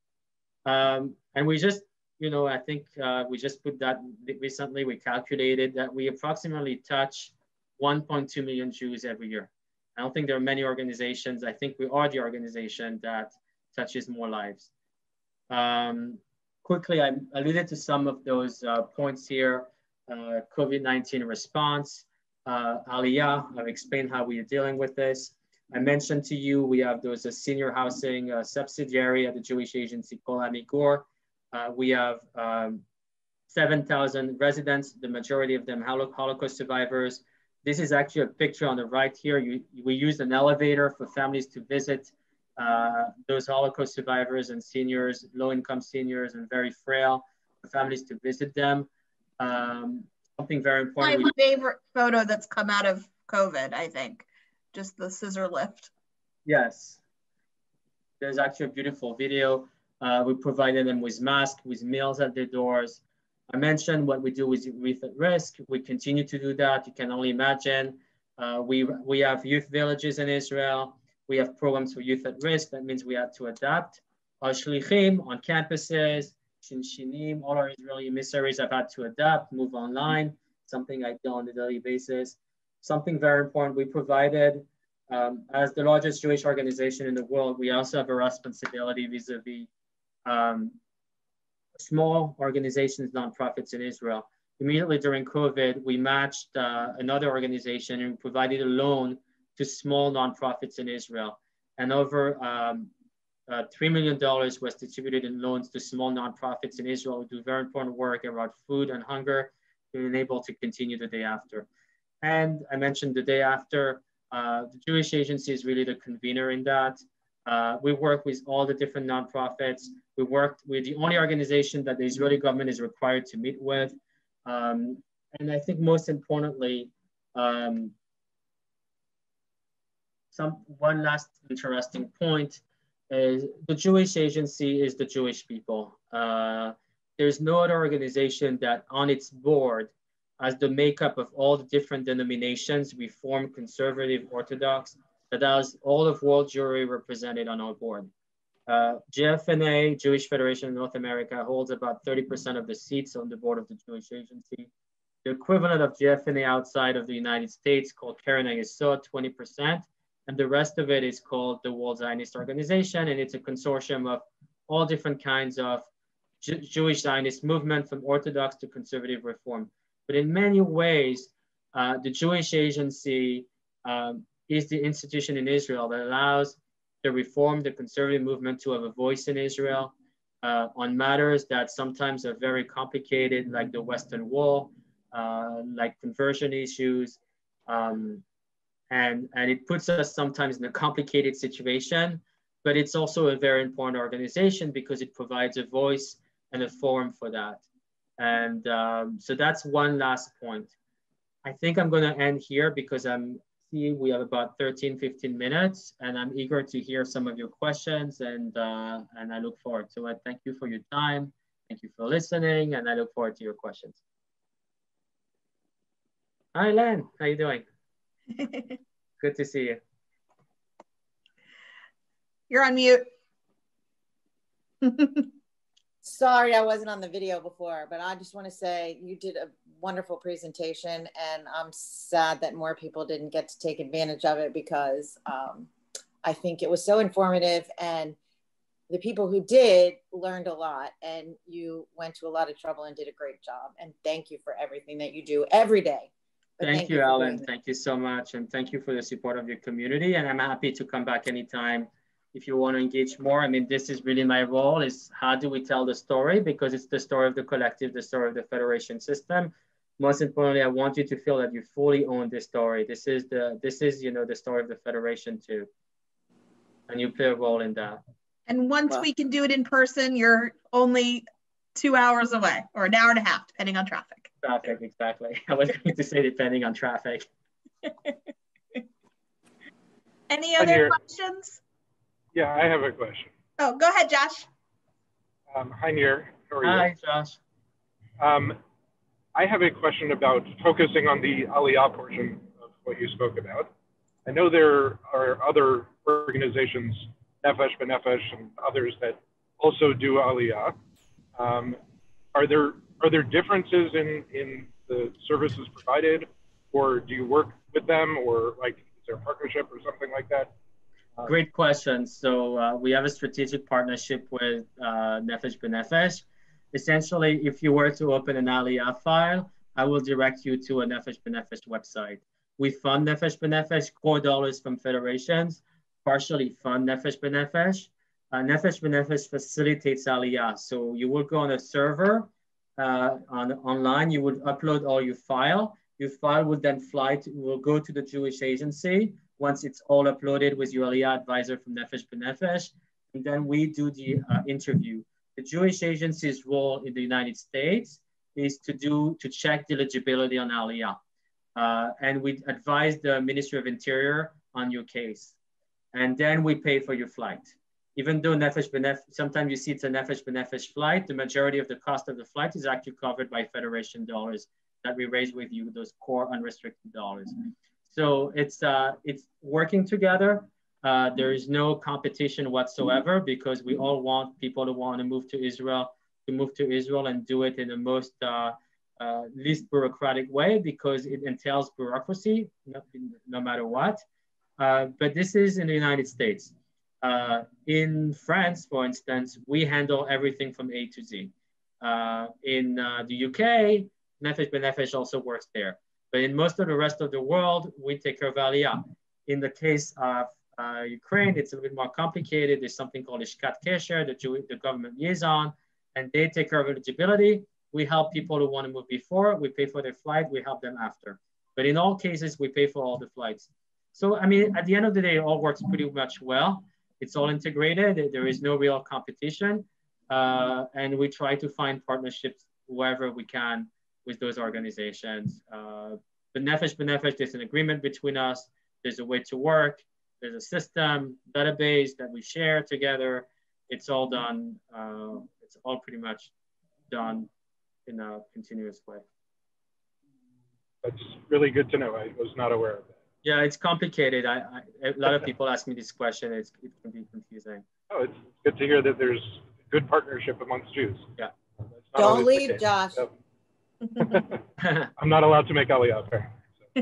Um, and we just, you know, I think uh, we just put that recently. We calculated that we approximately touch one point two million Jews every year. I don't think there are many organizations. I think we are the organization that touches more lives. Um, quickly, I alluded to some of those uh, points here. Uh, COVID nineteen response, uh, Aliyah, I've explained how we are dealing with this. I mentioned to you, we have those uh, senior housing uh, subsidiary at the Jewish Agency called Amigor. Uh, we have um, seven thousand residents, the majority of them Holocaust survivors. This is actually a picture on the right here. You, we used an elevator for families to visit Uh, those Holocaust survivors and seniors, low-income seniors and very frail, the families to visit them. Um, something very important. My favorite photo that's come out of COVID, I think, just the scissor lift. Yes, there's actually a beautiful video. Uh, we provided them with masks, with meals at their doors. I mentioned what we do with youth at risk. We continue to do that. You can only imagine. Uh, we, we have youth villages in Israel. We have programs for youth at risk. That means we have to adapt. Our shlichim on campuses, shinshinim, all our Israeli emissaries have had to adapt, move online, something I do on a daily basis. Something very important, we provided, um, as the largest Jewish organization in the world, we also have a responsibility vis-a-vis um, small organizations, nonprofits in Israel. Immediately during COVID, we matched uh, another organization and provided a loan to small nonprofits in Israel. And over um, uh, three million dollars was distributed in loans to small nonprofits in Israel who do very important work around food and hunger, being able to continue the day after. And I mentioned the day after, uh, the Jewish Agency is really the convener in that. Uh, we work with all the different nonprofits. We worked with the only organization that the Israeli government is required to meet with. Um, and I think most importantly, um, some one last interesting point is the Jewish Agency is the Jewish people. Uh, there's no other organization that on its board has the makeup of all the different denominations, Reform, Conservative, Orthodox, that has all of world Jewry represented on our board. Uh, J F N A, Jewish Federation of North America, holds about thirty percent of the seats on the board of the Jewish Agency. The equivalent of J F N A outside of the United States, called Keren HaYesod, twenty percent, and the rest of it is called the World Zionist Organization, and it's a consortium of all different kinds of J Jewish Zionist movement, from Orthodox to Conservative Reform. But in many ways, uh, the Jewish Agency um, is the institution in Israel that allows the Reform, the Conservative movement to have a voice in Israel uh, on matters that sometimes are very complicated, like the Western Wall, uh, like conversion issues. Um, and, and it puts us sometimes in a complicated situation, but it's also a very important organization because it provides a voice and a forum for that. And um, so that's one last point. I think I'm gonna end here because I'm seeing we have about thirteen, fifteen minutes, and I'm eager to hear some of your questions, and, uh, and I look forward to it. Thank you for your time. Thank you for listening, and I look forward to your questions. Hi, Len, how you doing? Good to see you. You're on mute. Sorry, I wasn't on the video before, but I just want to say you did a wonderful presentation, and I'm sad that more people didn't get to take advantage of it because um, I think it was so informative, and the people who did learned a lot, and you went to a lot of trouble and did a great job. And thank you for everything that you do every day. Thank, thank you, Alan. Thank you so much. And thank you for the support of your community. And I'm happy to come back anytime if you want to engage more. I mean, this is really my role, is how do we tell the story? Because it's the story of the collective, the story of the federation system. Most importantly, I want you to feel that you fully own this story. This is the, this is, you know, the story of the federation too. And you play a role in that. And once well, we can do it in person, you're only two hours away, or an hour and a half, depending on traffic. Traffic, exactly. I was going to say depending on traffic. Any other questions? Yeah, I have a question. Oh, go ahead, Josh. Um, hi, Nir. How are you? Hi, Josh. Um, I have a question about focusing on the Aliyah portion of what you spoke about. I know there are other organizations, Nefesh B'Nefesh and others, that also do Aliyah. Um, are there are there differences in, in the services provided, or do you work with them, or like is there a partnership or something like that? Uh, Great question. So uh, we have a strategic partnership with uh, Nefesh B'Nefesh. Essentially, if you were to open an Aliyah file, I will direct you to a Nefesh B'Nefesh website. We fund Nefesh B'Nefesh, core dollars from federations, partially fund Nefesh B'Nefesh. Uh, Nefesh B'Nefesh facilitates Aliyah. So you will go on a server uh, on online, you would upload all your file. Your file would then fly to, will go to the Jewish Agency. Once it's all uploaded with your Aliyah advisor from Nefesh B'Nefesh, and then we do the uh, interview. The Jewish Agency's role in the United States is to do, to check the eligibility on Aliyah. Uh, and we advise the Ministry of Interior on your case. And then we pay for your flight. Even though Nefesh B'Nefesh, sometimes you see it's a Nefesh B'Nefesh flight, the majority of the cost of the flight is actually covered by Federation dollars that we raise with you, those core unrestricted dollars. So it's, uh, it's working together. Uh, there is no competition whatsoever because we all want people to want to move to Israel, to move to Israel and do it in the most uh, uh, least bureaucratic way because it entails bureaucracy, no, no matter what. Uh, but this is in the United States. Uh, in France, for instance, we handle everything from A to Z. Uh, in uh, the U K, Nefesh B'Nefesh also works there. But in most of the rest of the world, we take care of Aliyah. In the case of uh, Ukraine, it's a bit more complicated. There's something called Ishkat Kesher, the, Jew the government liaison, and they take care of eligibility. We help people who want to move before, we pay for their flight, we help them after. But in all cases, we pay for all the flights. So, I mean, at the end of the day, it all works pretty much well. It's all integrated. There is no real competition. Uh, and we try to find partnerships wherever we can with those organizations. Uh, B'Nefesh B'Nefesh, there's an agreement between us. There's a way to work. There's a system, database that we share together. It's all done. Uh, it's all pretty much done in a continuous way. That's really good to know. I was not aware of that. Yeah, it's complicated. I, I a lot of people ask me this question. It's, it can be confusing. Oh, it's good to hear that there's good partnership amongst Jews. Yeah. Don't leave, Josh. So, I'm not allowed to make Aliyah. So.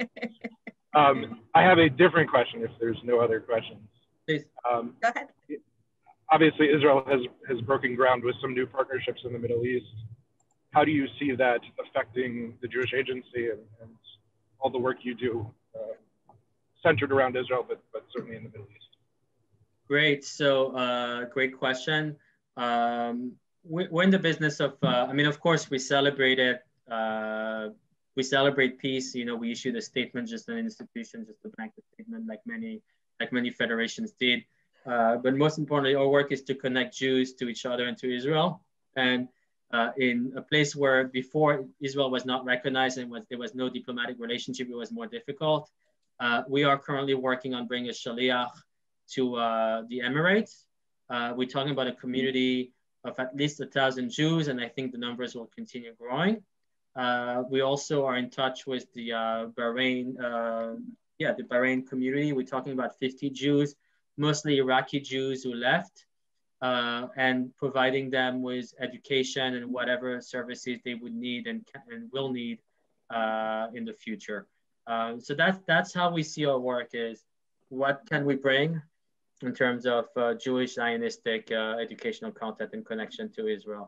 Um, I have a different question if there's no other questions. Please. Um, Go ahead. Obviously, Israel has, has broken ground with some new partnerships in the Middle East. How do you see that affecting the Jewish Agency and, and all the work you do uh, centered around Israel, but, but certainly in the Middle East? Great. So, uh, great question. Um, we, we're in the business of, uh, I mean, of course, we celebrate it. Uh, we celebrate peace. You know, we issued a statement, just an institution, just a blanket statement, like many, like many federations did. Uh, but most importantly, our work is to connect Jews to each other and to Israel. And uh, in a place where before Israel was not recognized and was, there was no diplomatic relationship, it was more difficult. Uh, we are currently working on bringing a shaliach to uh, the Emirates. Uh, we're talking about a community of at least a thousand Jews, and I think the numbers will continue growing. Uh, we also are in touch with the uh, Bahrain, uh, yeah, the Bahrain community. We're talking about fifty Jews, mostly Iraqi Jews who left, uh, and providing them with education and whatever services they would need and, and will need uh, in the future. Uh, so that's, that's how we see our work is, what can we bring in terms of uh, Jewish Zionistic uh, educational content and connection to Israel.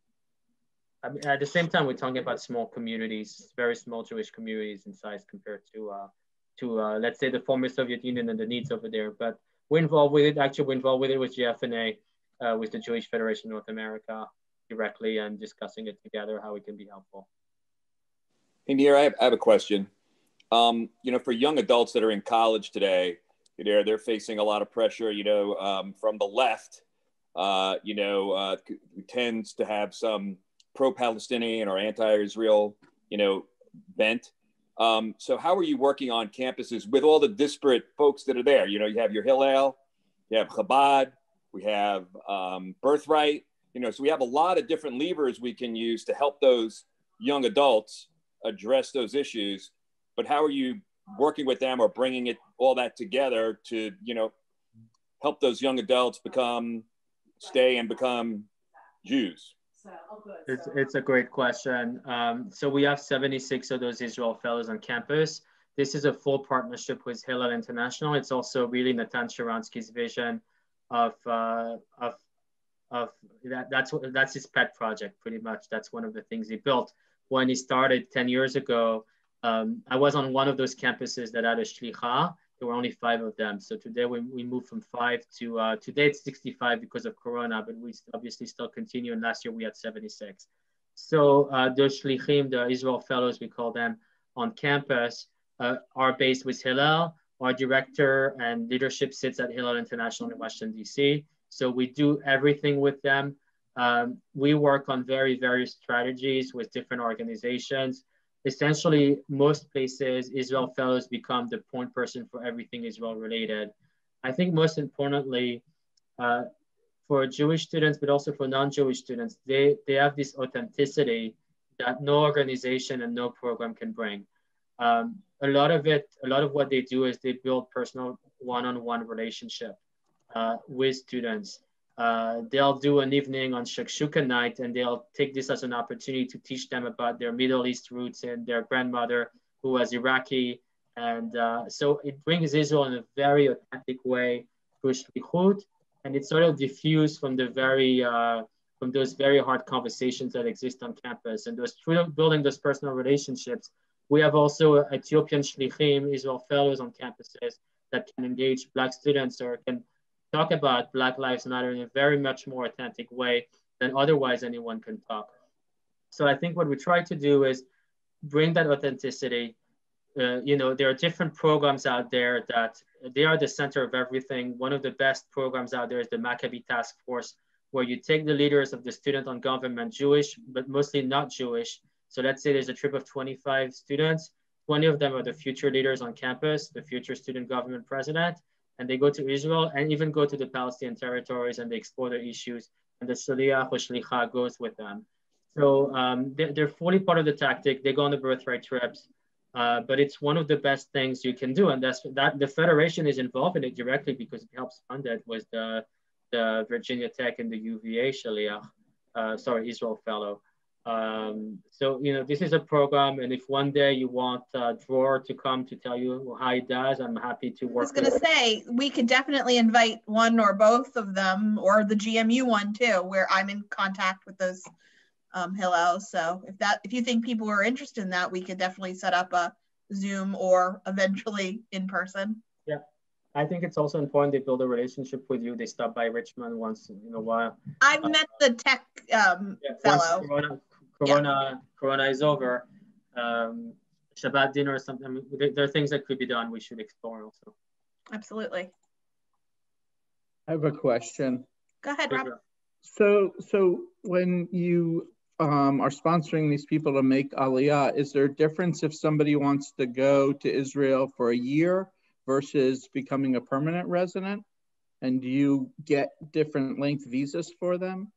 I mean, at the same time, we're talking about small communities, very small Jewish communities in size compared to, uh, to uh, let's say, the former Soviet Union and the needs over there. But we're involved with it. Actually, we're involved with it with G F N A, uh, with the Jewish Federation of North America directly, and discussing it together, how it can be helpful. And here, I have, I have a question. Um, you know, for young adults that are in college today, you know, they're facing a lot of pressure, you know, um, from the left, uh, you know, uh, who tends to have some pro-Palestinian or anti-Israel, you know, bent. Um, so how are you working on campuses with all the disparate folks that are there? You know, you have your Hillel, you have Chabad, we have um, Birthright, you know, so we have a lot of different levers we can use to help those young adults address those issues. But how are you working with them or bringing it all that together to, you know, help those young adults become, stay and become Jews? It's, it's a great question. Um, so we have seventy-six of those Israel Fellows on campus. This is a full partnership with Hillel International. It's also really Natan Sharansky's vision of, uh, of, of that, that's, what, that's his pet project, pretty much. That's one of the things he built. When he started ten years ago, um, I was on one of those campuses that had a shlicha. There were only five of them. So today we, we moved from five to, uh, today it's sixty-five because of Corona, but we obviously still continue. And last year we had seventy-six. So uh, the shlichim, the Israel Fellows, we call them, on campus uh, are based with Hillel. Our director and leadership sits at Hillel International in Washington, D C. So we do everything with them. Um, we work on very various strategies with different organizations. Essentially, most places, Israel Fellows become the point person for everything Israel related. I think most importantly, uh, for Jewish students, but also for non-Jewish students, they, they have this authenticity that no organization and no program can bring. Um, a lot of it, a lot of what they do is they build personal one-on-one relationship uh, with students. Uh, they'll do an evening on Shakshuka night, and they'll take this as an opportunity to teach them about their Middle East roots and their grandmother, who was Iraqi. And uh, so it brings Israel in a very authentic way through shlichut, and it's sort of diffused from the very, uh, from those very hard conversations that exist on campus. And those building those personal relationships. We have also Ethiopian shlichim, Israel Fellows on campuses that can engage Black students or can talk about Black Lives Matter in a very much more authentic way than otherwise anyone can talk. So I think what we try to do is bring that authenticity, uh, you know, there are different programs out there that they are the center of everything. One of the best programs out there is the Maccabi Task Force, where you take the leaders of the student on government, Jewish, but mostly not Jewish. So let's say there's a trip of twenty-five students, twenty of them are the future leaders on campus, the future student government president, and they go to Israel and even go to the Palestinian territories and they explore their issues, and the Shaliach or Shlicha goes with them. So um, they're, they're fully part of the tactic. They go on the birthright trips, uh, but it's one of the best things you can do. And that's that the Federation is involved in it directly because it helps fund it with the, the Virginia Tech and the U V A Shaliach, uh, sorry, Israel Fellow. Um, so, you know, this is a program, and if one day you want uh, Dror to come to tell you how he does, I'm happy to work. I was going to say, we could definitely invite one or both of them, or the G M U one too, where I'm in contact with those um, Hillels. So if that, if you think people are interested in that, we could definitely set up a Zoom or eventually in person. Yeah. I think it's also important they build a relationship with you. They stop by Richmond once in a while. I've uh, met the tech um, yeah, fellow. Corona, Corona, yeah. Corona is over. Um, Shabbat dinner or something. I mean, there, there are things that could be done. We should explore also. Absolutely. I have a question. Go ahead, Rob. So, so when you um, are sponsoring these people to make Aliyah, is there a difference if somebody wants to go to Israel for a year versus becoming a permanent resident? And do you get different length visas for them?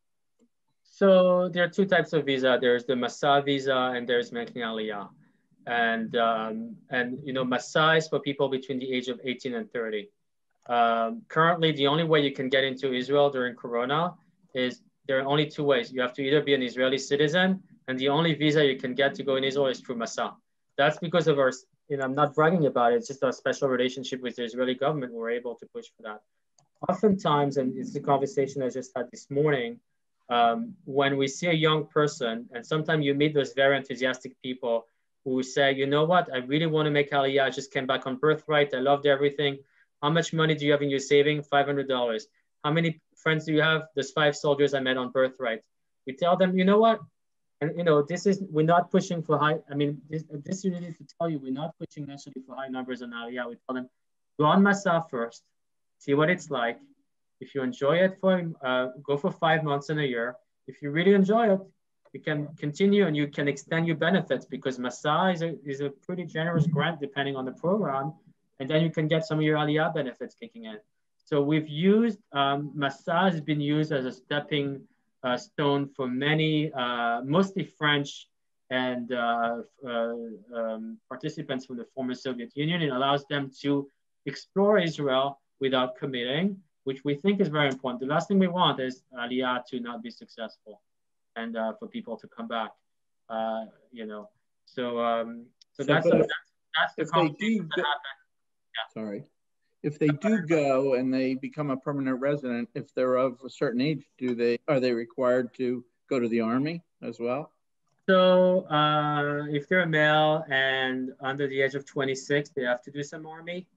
So there are two types of visa. There's the Masa visa and there's making Aliyah. And, um, and you know, Masa is for people between the age of eighteen and thirty. Um, currently, the only way you can get into Israel during Corona is there are only two ways. You have to either be an Israeli citizen, and the only visa you can get to go in Israel is through Masa. That's because of our, you know, I'm not bragging about it, it's just a special relationship with the Israeli government. We're able to push for that. Oftentimes, and it's a conversation I just had this morning, um, when we see a young person, and sometimes you meet those very enthusiastic people who say, you know what, I really want to make Aliyah, I just came back on birthright, I loved everything. How much money do you have in your saving? five hundred dollars. How many friends do you have? There's five soldiers I met on birthright. We tell them, you know what? And you know, this is, we're not pushing for high, I mean, this, this is really to tell you, we're not pushing necessarily for high numbers on Aliyah. We tell them, go on Masa first, see what it's like. If you enjoy it, for uh, go for five months in a year. If you really enjoy it, you can continue and you can extend your benefits because Masa is a, is a pretty generous grant depending on the program. And then you can get some of your Aliyah benefits kicking in. So we've used, um, Masa has been used as a stepping uh, stone for many, uh, mostly French and uh, uh, um, participants from the former Soviet Union. It allows them to explore Israel without committing, which we think is very important. The last thing we want is Aliyah to not be successful and uh, for people to come back, uh, you know. So, um, so, so that's, a, that's, that's the conversation that happened. Yeah. Sorry. If they do go and they become a permanent resident, if they're of a certain age, do they are they required to go to the army as well? So uh, if they're a male and under the age of twenty-six, they have to do some army.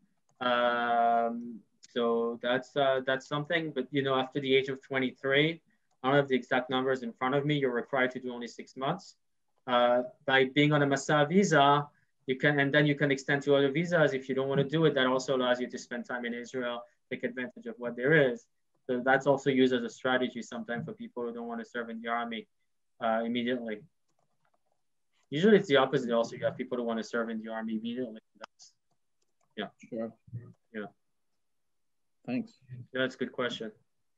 Um, so that's uh, that's something. But you know, after the age of twenty-three, I don't have the exact numbers in front of me. You're required to do only six months. Uh, by being on a Masa visa, you can, and then you can extend to other visas. If you don't want to do it, that also allows you to spend time in Israel, take advantage of what there is. So that's also used as a strategy sometimes for people who don't want to serve in the army uh, immediately. Usually it's the opposite also. You have people who want to serve in the army immediately. That's, yeah. Sure. Yeah. Thanks. Yeah, that's a good question.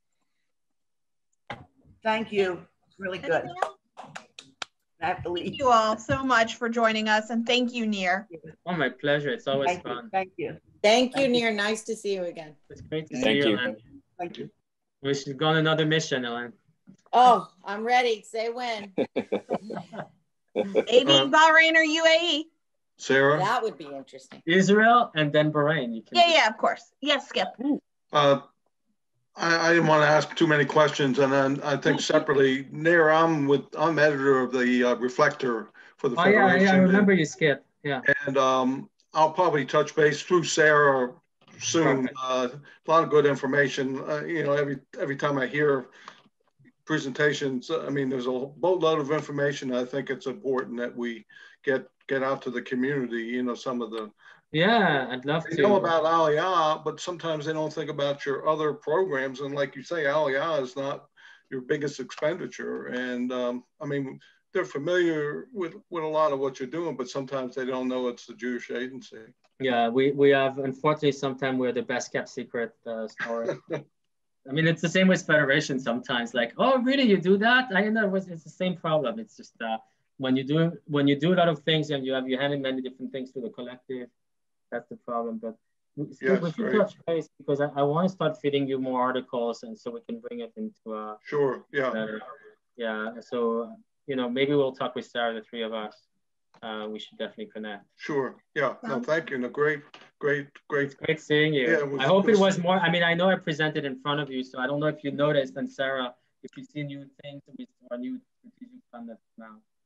Thank you. It's really good. I have to leave. Thank you all so much for joining us, and thank you, Nir. Oh, my pleasure. It's always Thank fun. You. Thank you. Thank you, Nir. Nice to see you again. It's great to Thank see you, you. Ellen. Thank you. We should go on another mission, Ellen. Oh, I'm ready. Say when. A B, Bahrain, or U A E? Sarah? That would be interesting. Israel and then Bahrain. You can yeah, yeah, of course. Yes, Skip. Uh, I, I didn't want to ask too many questions, and then I think separately, Nir, I'm with I'm editor of the uh, Reflector for the oh, Federation. Yeah, yeah, I remember and, you, Skip. Yeah. And um, I'll probably touch base through Sarah soon. Uh, a lot of good information. Uh, you know, every every time I hear presentations, I mean, there's a boatload of information. I think it's important that we get get out to the community. You know, some of the yeah, I'd love they to know about Aliyah, but sometimes they don't think about your other programs. And like you say, Aliyah is not your biggest expenditure. And um, I mean, they're familiar with with a lot of what you're doing, but sometimes they don't know it's the Jewish Agency. Yeah, we we have, unfortunately, sometimes we're the best kept secret uh, story. I mean, it's the same with Federation sometimes. Like, oh, really, you do that? I know it was, it's the same problem. It's just uh, when you do when you do a lot of things and you have you handle many different things to the collective, that's the problem. But we, still, Yes, we should right. touch base because I, I want to start feeding you more articles, and so we can bring it into a Sure. Yeah. better, yeah. So you know, maybe we'll talk with Sarah, the three of us. Uh, we should definitely connect. Sure. Yeah. No, thank you. No, great, great, great. It's great seeing you. Yeah, it was, I hope it it was, was more. I mean, I know I presented in front of you, so I don't know if you noticed. And Sarah, if you see new things or new strategic fund that's now.